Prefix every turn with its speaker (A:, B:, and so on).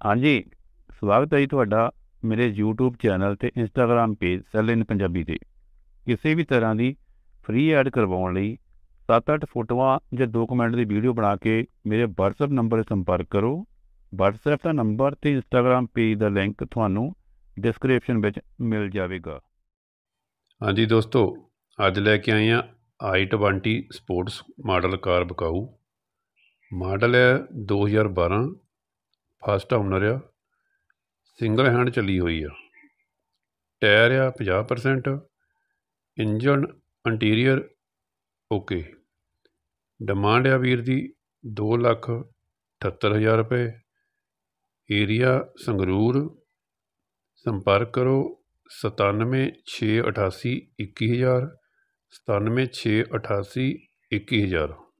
A: हाँ जी, ਸਵਾਗਤ ਹੈ ਜੀ ਤੁਹਾਡਾ ਮੇਰੇ YouTube ਚੈਨਲ ਤੇ Instagram page sale in Punjabi ਤੇ। ਕਿਸੇ ਵੀ ਤਰ੍ਹਾਂ ਦੀ ਫ੍ਰੀ ਐਡ ਕਰਵਾਉਣ ਲਈ 7-8 ਫੋਟੋਆਂ ਜਾਂ 2 ਮਿੰਟ ਦੀ ਵੀਡੀਓ ਬਣਾ ਕੇ ਮੇਰੇ WhatsApp ਨੰਬਰ 'ਤੇ ਸੰਪਰਕ ਕਰੋ। WhatsApp ਦਾ ਨੰਬਰ ਤੇ Instagram ਪੇਜ ਦਾ ਲਿੰਕ ਤੁਹਾਨੂੰ ਡਿਸਕ੍ਰਿਪਸ਼ਨ ਵਿੱਚ ਮਿਲ ਜਾਵੇਗਾ।
B: ਹਾਂਜੀ ਦੋਸਤੋ, ਅੱਜ ਲੈ ਕੇ ਆਏ ਹਾਂ i20 ਸਪੋਰਟਸ ਮਾਡਲ ਕਾਰ ਵਿਕਾਊ। ਮਾਡਲ ਹੈ 2012, ਫਸਟ ਓਨਰ ਆ, ਸਿੰਗਲ ਹੈਂਡ ਚੱਲੀ ਹੋਈ ਆ। ਟਾਇਰ ਆ 50%, ਇੰਜਨ ਇੰਟੀਰੀਅਰ ਓਕੇ। ਡਿਮਾਂਡ ਆ ਵੀਰ ਦੀ 2,78,000 ਰੁਪਏ। ਏਰੀਆ ਸੰਗਰੂਰ। ਸੰਪਰਕ ਕਰੋ 97 688 21000, 97 688 21000।